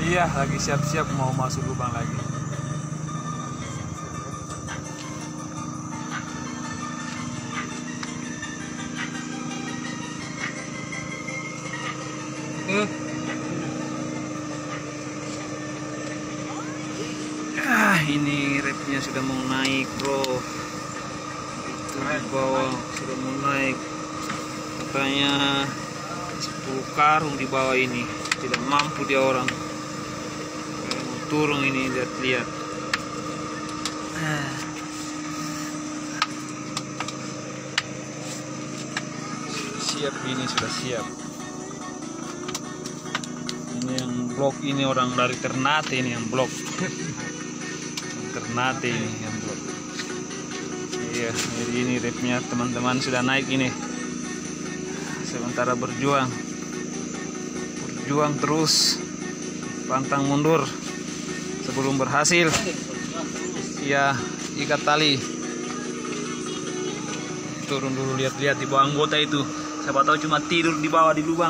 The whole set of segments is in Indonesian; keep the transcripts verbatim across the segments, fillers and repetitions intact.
Iya, lagi siap-siap mau masuk lubang lagi. Uh. Ah, ini repnya sudah mau naik, bro. Itu di bawah sudah mau naik. Katanya sepuluh karung di bawah ini. Tidak mampu dia orang. Mau turun ini, lihat-lihat. Ah. Siap, ini sudah siap. Ini yang blok ini orang dari Ternate ini yang blok. Ternate ini yang blok. Iya, jadi ini repnya teman-teman sudah naik ini. Sementara berjuang. Berjuang terus. Pantang mundur sebelum berhasil. Iya, ikat tali. Turun dulu, lihat-lihat di bawah anggota itu. Siapa tahu cuma tidur di bawah di lubang.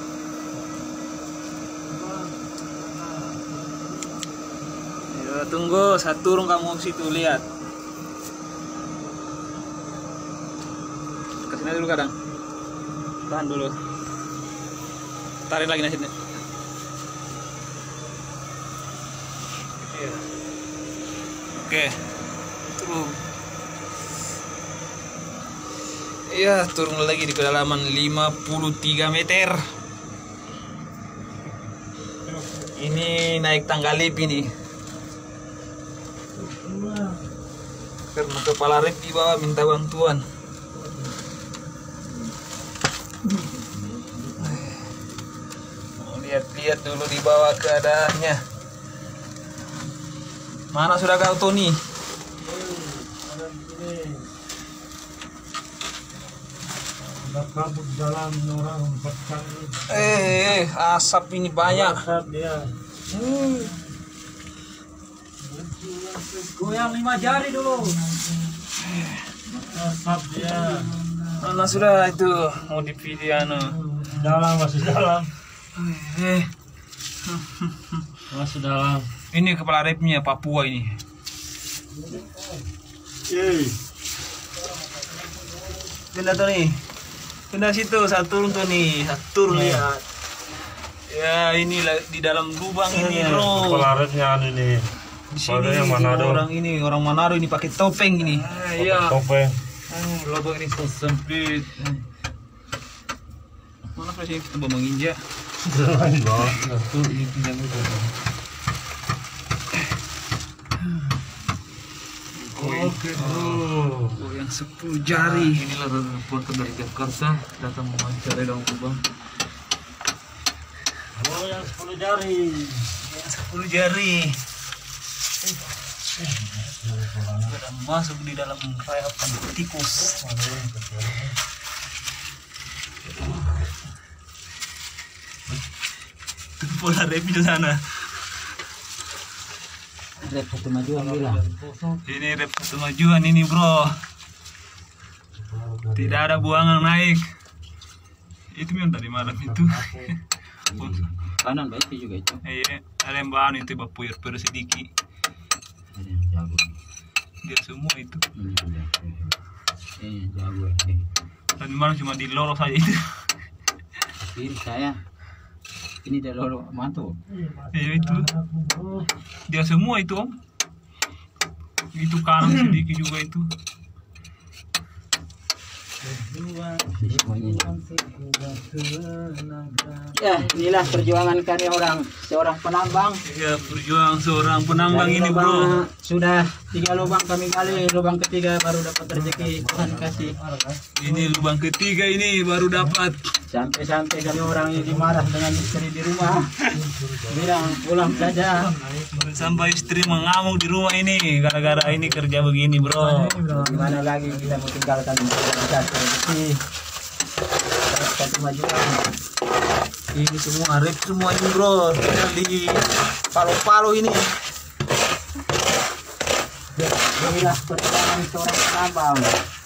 Ya, tunggu, saya turun kamu ke situ, lihat. Kesini dulu kadang. Tahan dulu. Tarik lagi nasinya. Oke, turun. Iya, turun lagi di kedalaman lima puluh tiga meter. Ini naik tangga lip ini. Karena kepala rep di bawah minta bantuan. Mau lihat-lihat dulu di bawah keadaannya. Mana sudah kau, Tony? Kabut dalam orang empat kali. Eh, asap ini banyak. Asap dia. Hmm. Goyang lima jari dulu. Asap dia. Mana sudah itu mau di video anu. Dalam, masih dalam. Eh, Masih dalam. ini kepala repnya Papua ini. Eh. Pindah tuh nih. Pindah situ, saya turun tuh nih, saya turun lihat. Ya ini di dalam lubang ini, bro. Kepala repnya ini. Di sini yang Manado. orang ini, orang Manado ini pakai topeng ini. Ah, iya. Topeng. Oh, lubang ini sempit. Mana presiden kita mau menginjak? Satu ini yang itu. Oke, bro. Oh, yang sepuluh jari. Inilah reporter dari Jakarta datang mewawancarai dalam lubang. Oh, yang sepuluh jari. Yang sepuluh jari. Sudah masuk di dalam rayapan tikus. Itu pola rep di sana. Rep satu majuan bilang. Ini rep satu majuan ini, bro. Tidak ada buangan naik. Itu yang tadi malam itu. Kanan baik juga itu. Iya, ada yang bahan itu bapuyur-puyur sedikit. Ada yang jago. Dia semua itu. Eh, jago. Eh. Tadi malam cuma di lolos saja itu. Tapi saya ini dia lolo mantu. Iya itu. Dia semua itu, Om. Itu kanan sedikit juga itu. Ya, inilah perjuangan kami orang seorang penambang. Ya, perjuangan seorang penambang Dari ini, lubang, bro. sudah tiga lubang kami gali, lubang ketiga baru dapat rezeki, Tuhan kasih. Ini lubang ketiga ini baru dapat. Sampai-sampai kami orang ini marah dengan istri di rumah, bilang pulang saja. Sampai istri mengamuk di rumah ini gara-gara ini kerja begini, bro. Gimana lagi kita mau tinggalkan kita rezeki, dapat kemajuan. Ini semua rep semua ini, bro. Tinggal di Palo-Palo ini. Inilah perjuangan seorang penambang.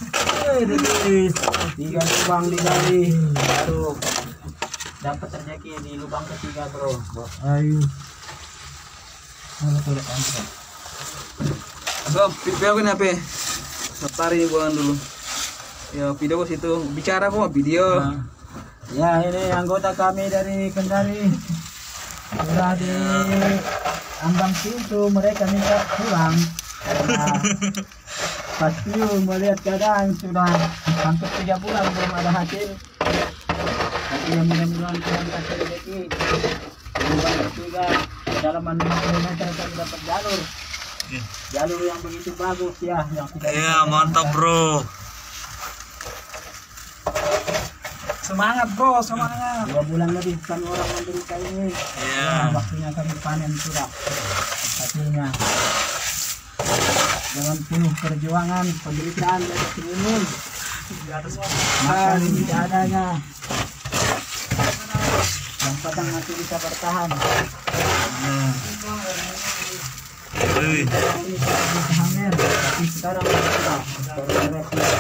Tiga lubang digali baru dapat rezeki di lubang ketiga, bro. Ayo. Mana tulis anjir. So, video ini apa? Tari buang dulu. Ya video ke situ. Bicara kok video. Nah. Ya ini anggota kami dari Kendari sudah di ambang pintu, mereka minta pulang karena pasti melihat keadaan sudah hampir tiga bulan belum ada hasil. Tapi yang mudah-mudahan Tuhan kasih rezeki. Banyak juga kedalaman lima puluh meter kami dapat jalur. Jalur yang begitu bagus ya, yang tidak. Iya, mantap bro. Semangat bro, semangat. Dua bulan lebih kan orang menderita ini. Iya. Nah, waktunya kami panen sudah hasilnya. Dengan penuh perjuangan, penderitaan dari senyum. Makan tidak adanya. Yang padang masih bisa bertahan. Wih. Ini bisa hamil, tapi sekarang sudah berberes.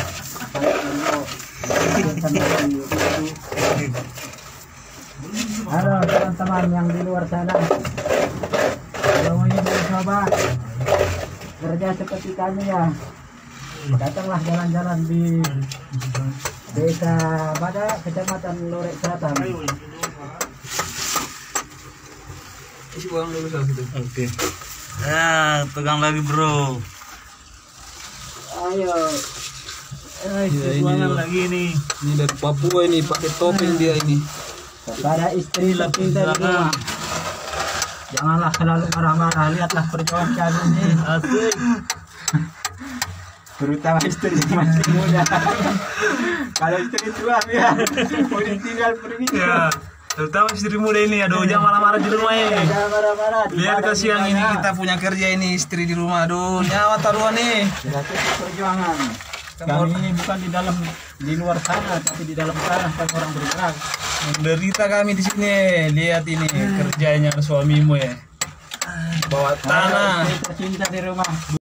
Halo teman-teman yang di luar sana, kalau ingin mencoba kerja seperti kami ya, datanglah jalan-jalan di Desa Bada, Kecamatan Lorek Selatan. Isi buang dulu salah situ. Oke. Ya, pegang lagi bro. Ayo. Ya, Eh, ini semuanya loh. lagi nih. Ini dari Papua ini pakai topeng dia ini. Kepada istri tercinta di rumah, janganlah selalu marah-marah, lihatlah perjuangan kami ini. Asik. Terutama istri yang masih muda. Kalau istri tua ya, mau ditinggal pergi. Ya, terutama istri muda ini, aduh jangan marah-marah di rumah ini. Jangan marah-marah. Lihat ke siang ini kita punya kerja ini istri di rumah. Aduh, nyawa taruhan nih. Dilatih perjuangan. Kami ini bukan di dalam, di luar sana, tapi di dalam sana kan orang bergerak. Menderita kami di sini. Lihat ini kerjanya suamimu ya. Bawa tanah. Istri tercinta di rumah.